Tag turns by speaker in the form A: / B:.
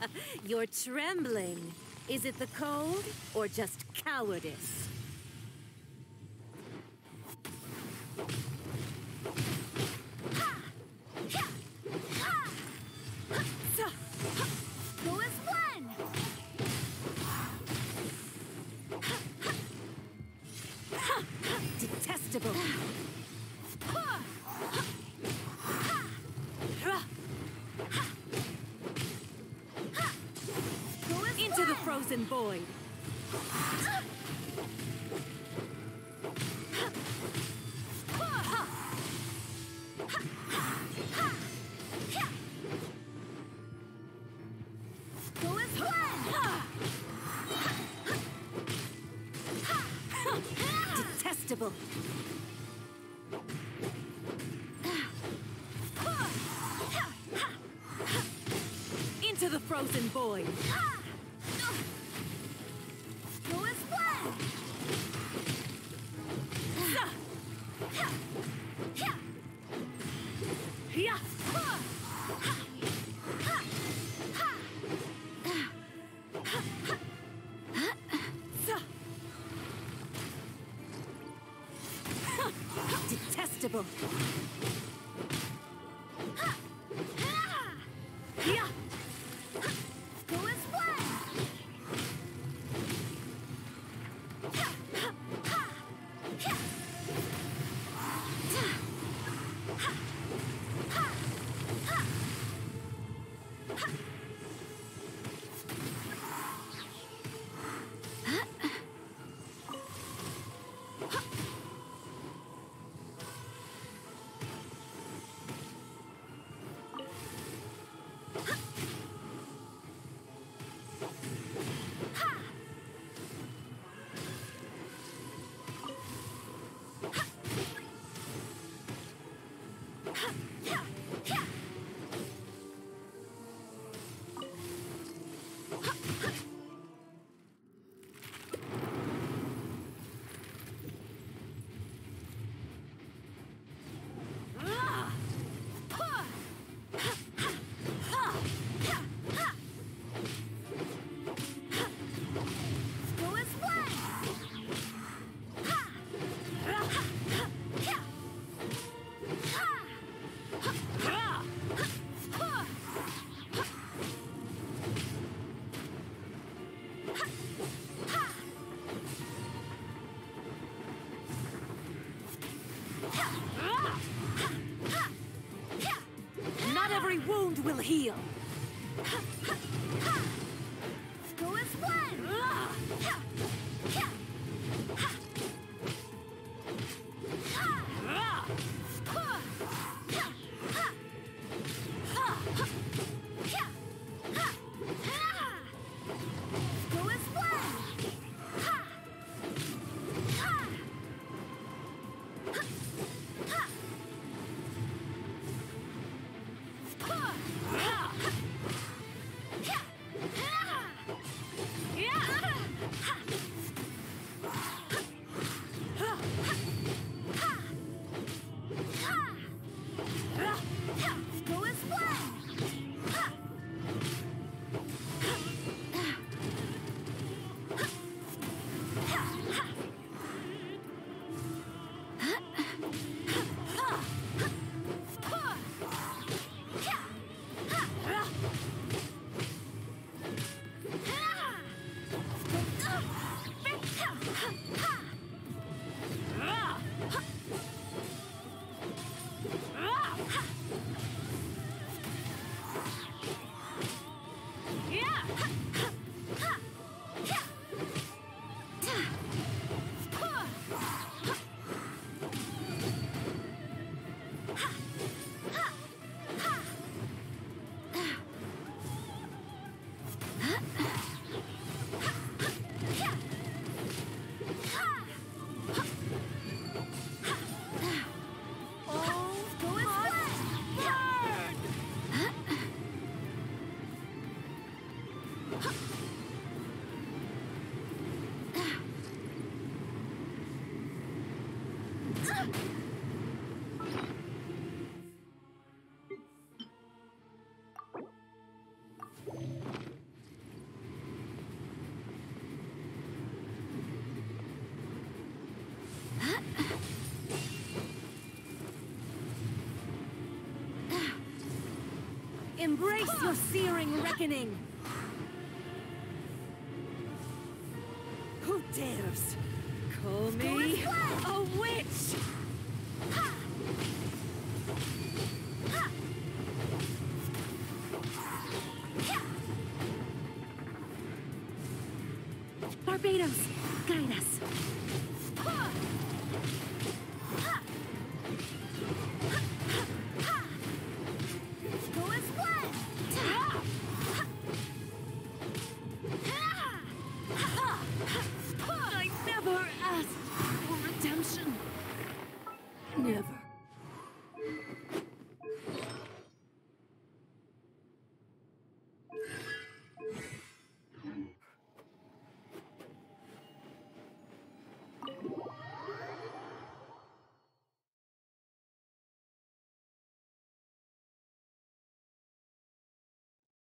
A: You're trembling. Is it the cold or just cowardice?
B: Go as one!
A: Detestable! Into the frozen void!
B: Go as one!
A: Detestable! Into the frozen void!
B: Go as one!
A: Detestable!
B: Go as one! Go as one!
A: Not every wound will heal!
B: Go as one! Go as one!
A: Embrace your searing reckoning! Who dares call me a witch?
B: Ha! Ha! Yeah!
A: Barbados, guide us.
B: Ha! Ha! Ha! Go and split! Ha! Ha! Ha!
A: I never asked for redemption. Never.